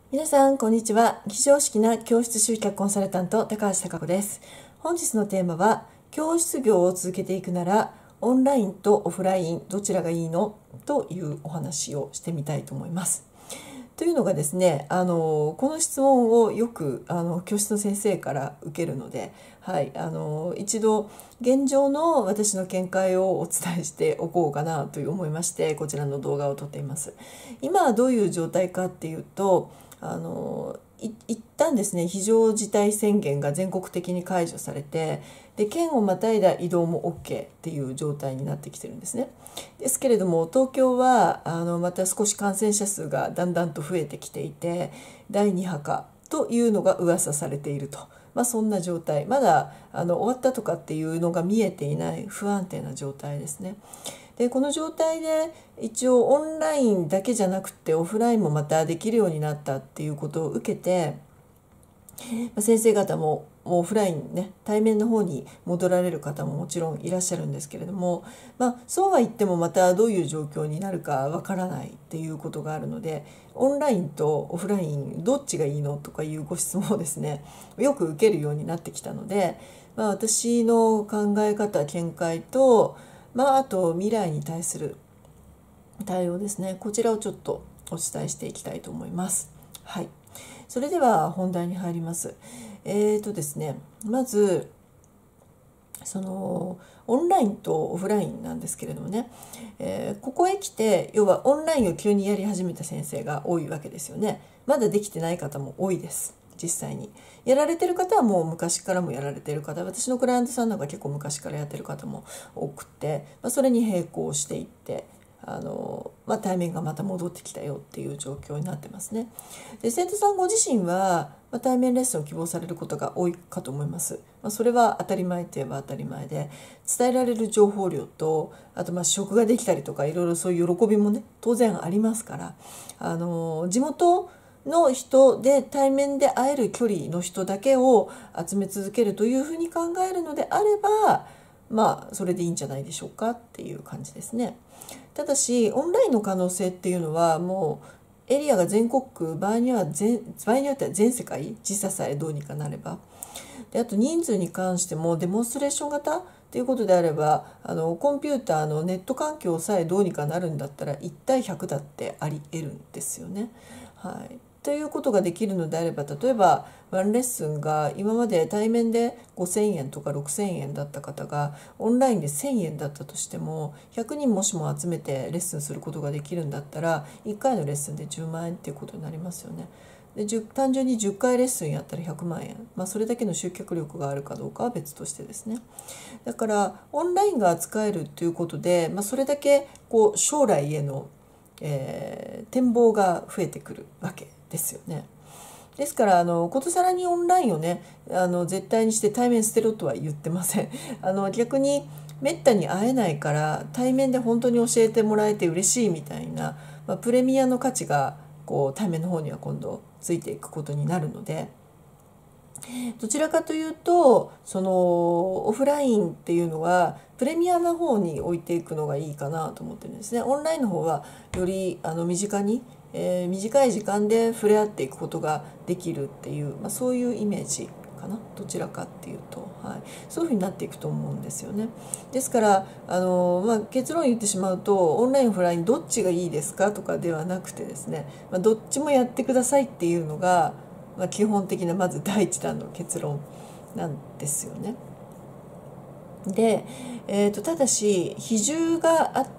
皆さんこんにちは。非常識な教室集客コンサルタント高橋貴子です。本日のテーマは、教室業を続けていくならオンラインとオフラインどちらがいいのというお話をしてみたいと思います。というのがですね、この質問をよく教室の先生から受けるので、はい、一度現状の私の見解をお伝えしておこうかなと思いまして、こちらの動画を撮っています。今はどういう状態かっていうと、一旦ですね、非常事態宣言が全国的に解除されて、で県をまたいだ移動も OK っていう状態になってきてるんですね。ですけれども、東京はまた少し感染者数がだんだんと増えてきていて、第2波かというのが噂されていると、そんな状態、まだ終わったとかっていうのが見えていない不安定な状態ですね。でこの状態で一応オンラインだけじゃなくてオフラインもまたできるようになったっていうことを受けて、先生方もオフラインね、対面の方に戻られる方ももちろんいらっしゃるんですけれども、そうは言ってもまたどういう状況になるかわからないっていうことがあるので、オンラインとオフラインどっちがいいのとかいうご質問をですね、よく受けるようになってきたので、私の考え方見解と、あと未来に対する対応ですね、こちらをちょっとお伝えしていきたいと思います。はい、それでは本題に入ります。ですね、まずそのオンラインとオフラインなんですけれどもね、ここへ来て要はオンラインを急にやり始めた先生が多いわけですよね。まだできてない方も多いです。実際にやられてる方はもう昔からもやられてる方、私のクライアントさんなんか結構昔からやってる方も多くて、それに並行していって対面がまた戻ってきたよっていう状況になってますね。で生徒さんご自身は、対面レッスンを希望されることが多いかと思います。それは当たり前といえば当たり前で、伝えられる情報量と、あと試食ができたりとか、いろいろそういう喜びもね当然ありますから、地元の人で対面で会える距離の人だけを集め続けるというふうに考えるのであれば、それでいいんじゃないでしょうかっていう感じですね。ただしオンラインの可能性っていうのは、もうエリアが全国区、場合によっては全世界、時差さえどうにかなれば。であと人数に関してもデモンストレーション型っていうことであれば、コンピューターのネット環境さえどうにかなるんだったら1対100だってありえるんですよね。はい、ということができるのであれば、例えばワンレッスンが今まで対面で5,000円とか6,000円だった方がオンラインで1,000円だったとしても、100人もしも集めてレッスンすることができるんだったら、1回のレッスンで10万円っていうことになりますよね。で単純に10回レッスンやったら100万円、それだけの集客力があるかどうかは別としてですね。だからオンラインが扱えるということで、それだけ将来への、展望が増えてくるわけですよね。ですからことさらにオンラインをね、絶対にして対面捨てろとは言ってません。逆にめったに会えないから対面で本当に教えてもらえて嬉しいみたいな、プレミアの価値が対面の方には今度ついていくことになるので、どちらかというとそのオフラインっていうのはプレミアな方に置いていくのがいいかなと思ってるんですね。オンラインの方はより身近に、短い時間で触れ合っていくことができるっていう、そういうイメージかな、どちらかっていうと、そういうふうになっていくと思うんですよね。ですから結論言ってしまうと、オンラインオフラインどっちがいいですかとかではなくてですね、どっちもやってくださいっていうのが、基本的なまず第一弾の結論なんですよね。で、ただし比重があって、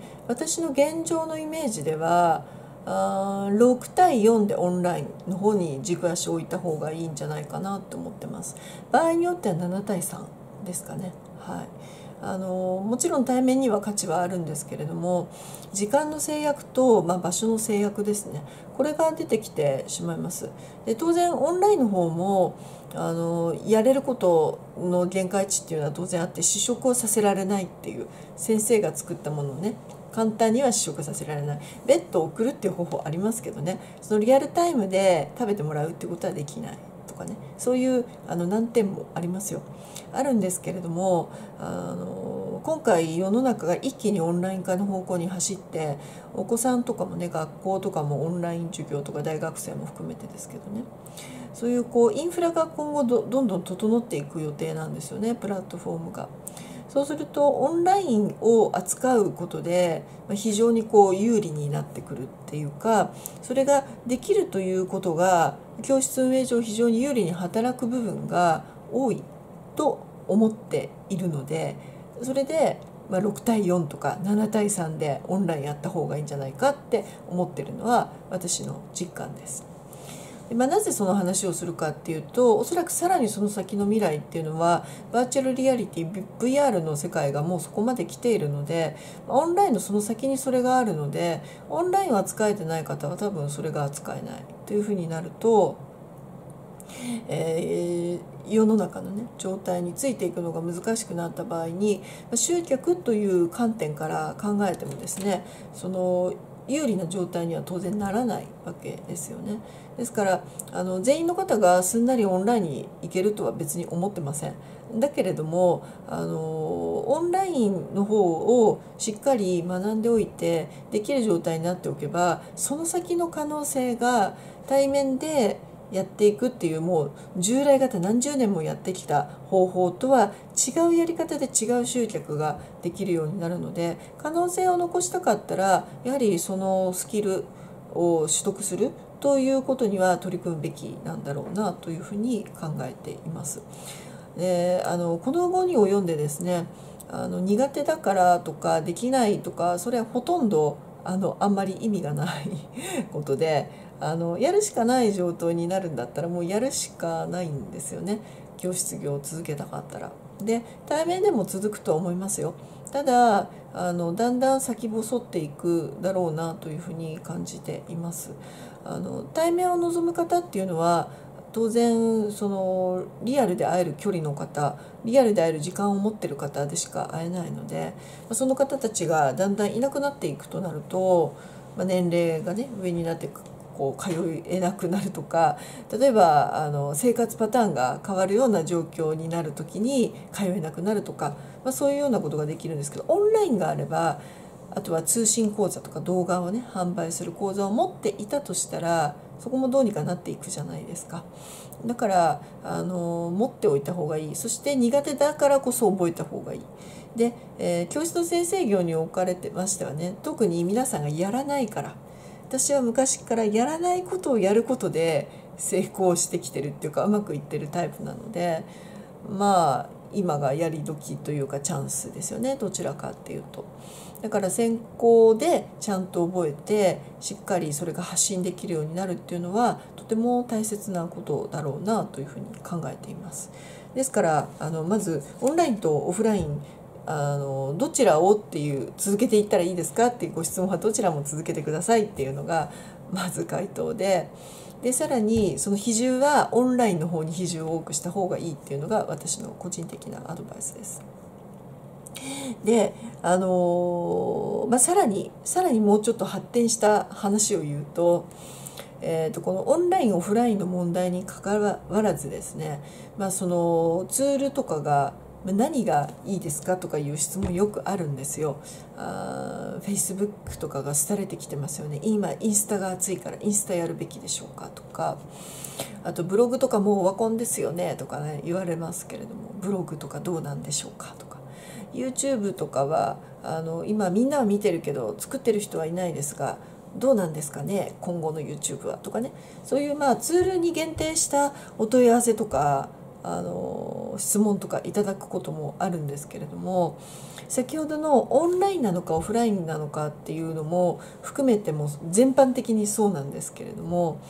私の現状のイメージでは6対4でオンラインの方に軸足を置いた方がいいんじゃないかなと思ってます。場合によっては7対3ですかね。はい、もちろん対面には価値はあるんですけれども、時間の制約と、場所の制約ですね、これが出てきてしまいます。で当然オンラインの方もやれることの限界値っていうのは当然あって、試食をさせられないっていう、先生が作ったものをね簡単には試食させられない。別途送るっていう方法ありますけどね、そのリアルタイムで食べてもらうっていうことはできないとかね、そういう難点もありますよ。あるんですけれども、こ今回世の中が一気にオンライン化の方向に走って、お子さんとかもね、学校とかもオンライン授業とか、大学生も含めてですけどね、そういうインフラが今後どんどん整っていく予定なんですよね、プラットフォームが。そうするとオンラインを扱うことで非常に有利になってくるっていうか、それができるということが教室運営上非常に有利に働く部分が多いと思っているので、それで6対4とか7対3でオンラインやった方がいいんじゃないかって思ってるのは私の実感です。なぜその話をするかっていうと、おそらくさらにその先の未来っていうのはバーチャルリアリティ VR の世界がもうそこまで来ているので、オンラインのその先にそれがあるので、オンラインを扱えてない方は多分それが扱えないというふうになると、世の中のね状態についていくのが難しくなった場合に、集客という観点から考えてもですね、その有利な状態には当然ならないわけですよね。ですから全員の方がすんなりオンラインに行けるとは別に思ってません。だけれどもオンラインの方をしっかり学んでおいてできる状態になっておけば、その先の可能性が対面でやっていくっていう、もう従来型何十年もやってきた方法とは違うやり方で違う集客ができるようになるので、可能性を残したかったらやはりそのスキルを取得するということには取り組むべきなんだろうなというふうに考えています。でこの後に及んでですね、苦手だからとかできないとか、それはほとんどあんまり意味がないことで、やるしかない状態になるんだったらもうやるしかないんですよね、教室業を続けたかったら。で対面でも続くと思いますよ。ただだんだん先細っていくだろうなというふうに感じています。対面を望む方っていうのは当然そのリアルで会える距離の方、リアルで会える時間を持っている方でしか会えないので、その方たちがだんだんいなくなっていくとなると、年齢がね上になって通えなくなるとか、例えば生活パターンが変わるような状況になる時に通えなくなるとか、そういうようなことができるんですけど、オンラインがあれば、あとは通信講座とか動画をね販売する講座を持っていたとしたら、そこもどうにかなっていくじゃないですか。だから持っておいた方がいい。そして苦手だからこそ覚えた方がいい。で、教室の先生業に置かれてましてはね、特に皆さんがやらないから、私は昔からやらないことをやることで成功してきてるっていうか、うまくいってるタイプなので、今がやり時というかチャンスですよね、どちらかっていうと。だから先行でちゃんと覚えて、しっかりそれが発信できるようになるっていうのはとても大切なことだろうなというふうに考えています。ですからまずオンラインとオフラインどちらをっていう続けていったらいいですかっていうご質問は、どちらも続けてくださいっていうのがまず回答で、さらにその比重はオンラインの方に比重を多くした方がいいっていうのが私の個人的なアドバイスです。でさらにもうちょっと発展した話を言うと、このオンラインオフラインの問題にかかわらずですね、そのツールとかが何がいいですかとかいう質問よくあるんですよ。Facebook とかが廃れてきてますよね。今インスタが熱いからインスタやるべきでしょうかとか、あとブログとかもうオワコンですよねとかね言われますけれども、ブログとかどうなんでしょうかとか、 YouTube とかは今みんなは見てるけど作ってる人はいないですがどうなんですかね今後の YouTube はとかね、そういうツールに限定したお問い合わせとか質問とかいただくこともあるんですけれども、先ほどのオンラインなのかオフラインなのかっていうのも含めても全般的にそうなんですけれども、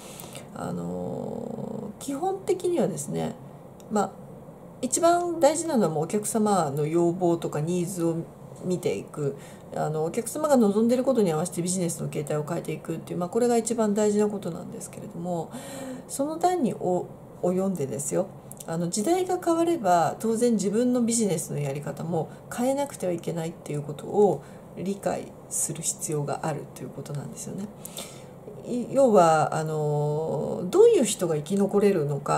基本的にはですね、一番大事なのはもうお客様の要望とかニーズを見ていく、お客様が望んでいることに合わせてビジネスの形態を変えていくっていう、これが一番大事なことなんですけれども、その段に及んでですよ、時代が変われば当然自分のビジネスのやり方も変えなくてはいけないっていうことを理解する必要があるということなんですよね。要はどういう人が生き残れるのかっ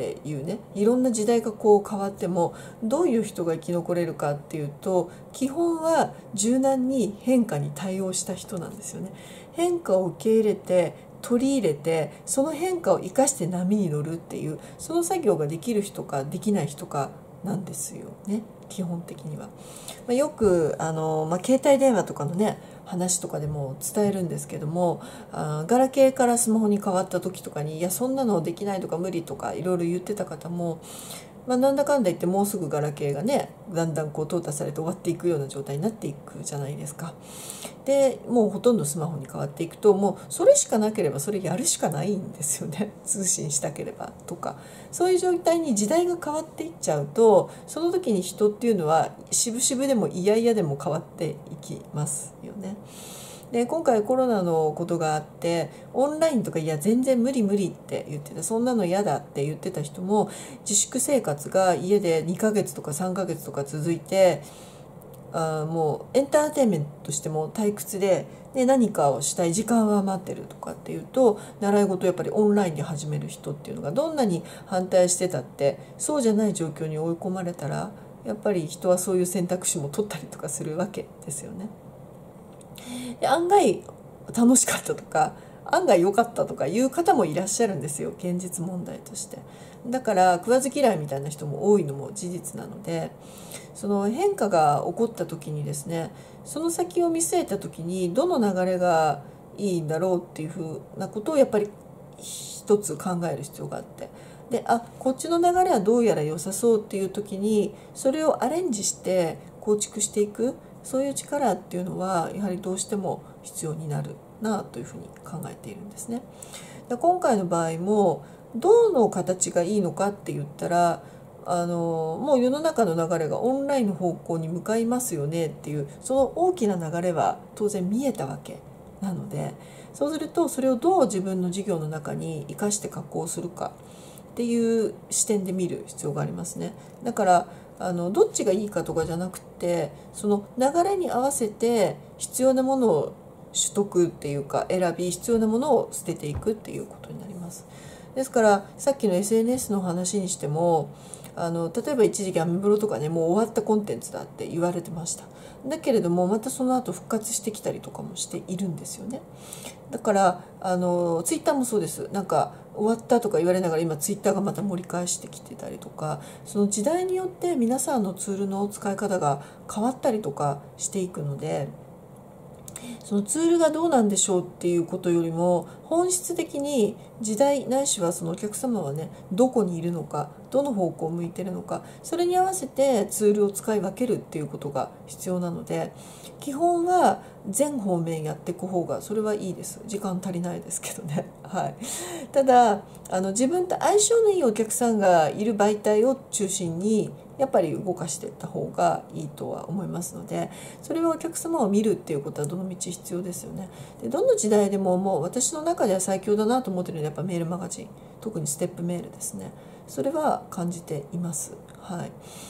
っていうね、いろんな時代がこう変わってもどういう人が生き残れるかっていうと、基本は柔軟に変化に対応した人なんですよね。変化を受け入れて取り入れて、その変化を生かして波に乗るっていう、その作業ができる人かできない人かなんですよね、基本的には。よく携帯電話とかのね話とかでも伝えるんですけども、ガラケーからスマホに変わった時とかに、いやそんなのできないとか無理とかいろいろ言ってた方も、なんだかんだ言ってもうすぐガラケーがねだんだんこう淘汰されて終わっていくような状態になっていくじゃないですか。でもうほとんどスマホに変わっていくと、もうそれしかなければそれやるしかないんですよね。通信したければとか、そういう状態に時代が変わっていっちゃうと、その時に人っていうのは渋々でも嫌々でも変わっていきますよね。で今回コロナのことがあって、オンラインとかいや全然無理無理って言ってた、そんなの嫌だって言ってた人も、自粛生活が家で2ヶ月とか3ヶ月とか続いて、もうエンターテインメントとしても退屈で、何かをしたい時間は余ってるとかっていうと、習い事をやっぱりオンラインで始める人っていうのがどんなに反対してたって、そうじゃない状況に追い込まれたら、やっぱり人はそういう選択肢も取ったりとかするわけですよね。で案外楽しかったとか案外良かったとかいう方もいらっしゃるんですよ、現実問題として。だから食わず嫌いみたいな人も多いのも事実なので、その変化が起こった時にですね、その先を見据えた時にどの流れがいいんだろうっていうふうなことをやっぱり一つ考える必要があって、でこっちの流れはどうやら良さそうっていう時にそれをアレンジして構築していく、そういう力っていうのはやはりどうしても必要になるなというふうに考えているんですね。で今回の場合もどの形がいいのかって言ったら、もう世の中の流れがオンラインの方向に向かいますよねっていう、その大きな流れは当然見えたわけなので、そうするとそれをどう自分の事業の中に生かして加工するかっていう視点で見る必要がありますね。だからどっちがいいかとかじゃなくて、その流れに合わせて必要なものを取得っていうか選び、必要なものを捨てていくっていうことになります。ですからさっきの SNS の話にしても、例えば一時期アメブロとかねもう終わったコンテンツだって言われてました。だけれどもまたその後復活してきたりとかもしているんですよね。だからツイッターもそうです。なんか終わったとか言われながら今ツイッターがまた盛り返してきてたりとか、その時代によって皆さんのツールの使い方が変わったりとかしていくので、そのツールがどうなんでしょうっていうことよりも、本質的に時代ないしはそのお客様はねどこにいるのか、どの方向を向いてるのか、それに合わせてツールを使い分けるっていうことが必要なので、基本は全方面やっていく方がそれはいいです。時間足りないですけどねはい、ただ自分と相性のいいお客さんがいる媒体を中心にやっぱり動かしていった方がいいとは思いますので、それはお客様を見るっていうことはどの道必要ですよね。でどの時代でももう私の中では最強だなと思ってるのはやっぱメールマガジン、特にステップメールですね。それは感じています。はい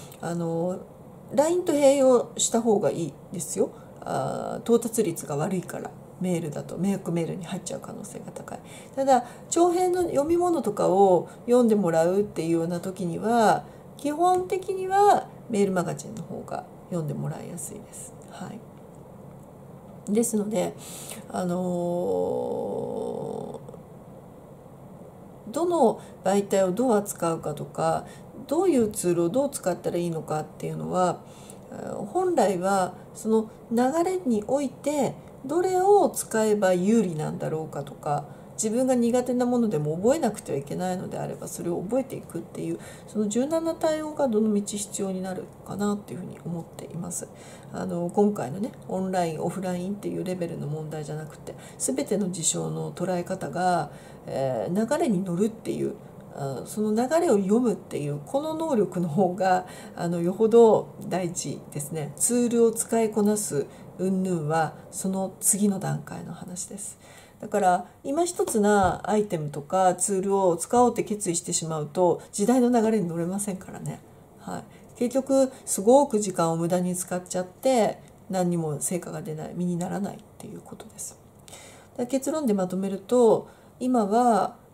、LINE と併用した方がいいですよ。到達率が悪いから、メールだと迷惑メールに入っちゃう可能性が高い。ただ長編の読み物とかを読んでもらうっていうような時には基本的にはメールマガジンの方が読んでもらいやすいです。はい、ですので、どの媒体をどう扱うかとか、どういうツールをどう使ったらいいのかっていうのは、本来はその流れにおいてどれを使えば有利なんだろうかとか、自分が苦手なものでも覚えなくてはいけないのであればそれを覚えていくっていう、その柔軟な対応がどの道必要になるかなっていうふうに思っています。今回のねオンラインオフラインっていうレベルの問題じゃなくて、全ての事象の捉え方が、流れに乗るっていう、その流れを読むっていうこの能力の方がよほど大事ですね。ツールを使いこなす云々はその次の段階の話です。だから今一つなアイテムとかツールを使おうって決意してしまうと時代の流れに乗れませんからね。はい、結局すごく時間を無駄に使っちゃって何にも成果が出ない、身にならないっていうことです。結論でまとめると、今は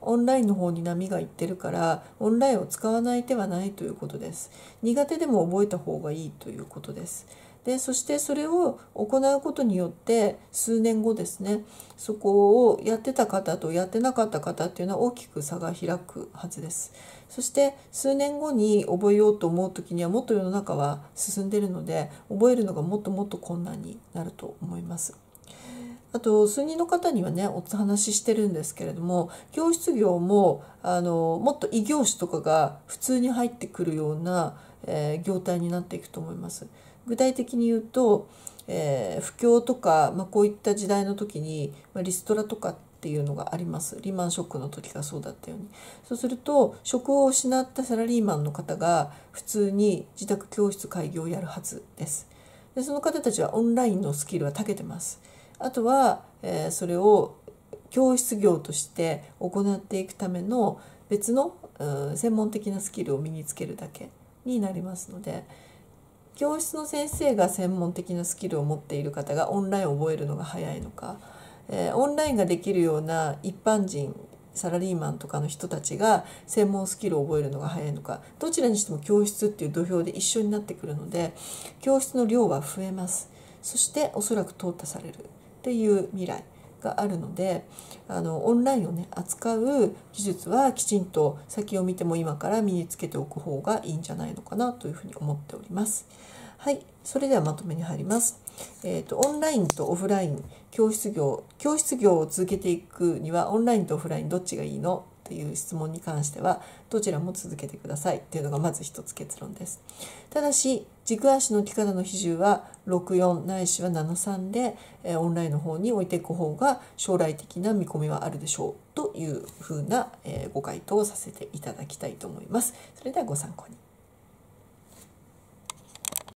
オンラインの方に波がいってるからオンラインを使わない手はないということです。苦手でも覚えた方がいいということです。でそしてそれを行うことによって数年後ですね、そこをやってた方とやってなかった方っていうのは大きく差が開くはずです。そして数年後に覚えようと思う時にはもっと世の中は進んでいるので覚えるのがもっともっと困難になると思います。あと数人の方にはねお話ししてるんですけれども、教室業ももっと異業種とかが普通に入ってくるような、業態になっていくと思います。具体的に言うと、不況とか、こういった時代の時に、リストラとかっていうのがあります。リーマンショックの時がそうだったように。そうすると職を失ったサラリーマンの方が普通に自宅教室開業をやるはずです。でその方たちはオンラインのスキルは長けてます。あとは、それを教室業として行っていくための別の専門的なスキルを身につけるだけになりますので、教室の先生が専門的なスキルを持っている方がオンラインを覚えるのが早いのか、オンラインができるような一般人サラリーマンとかの人たちが専門スキルを覚えるのが早いのか、どちらにしても教室っていう土俵で一緒になってくるので教室の量は増えます。そしておそらく淘汰されるっていう未来があるので、オンラインをね扱う技術はきちんと先を見ても今から身につけておく方がいいんじゃないのかなというふうに思っております。はい、それではまとめに入ります。オンラインとオフライン教室業を続けていくにはオンラインとオフラインどっちがいいのという質問に関してはどちらも続けてくださいというのがまず一つ結論です。ただし軸足の置き方の比重は64ないしは73でオンラインの方に置いていく方が将来的な見込みはあるでしょうというふうなご回答をさせていただきたいと思います。それではご参考に。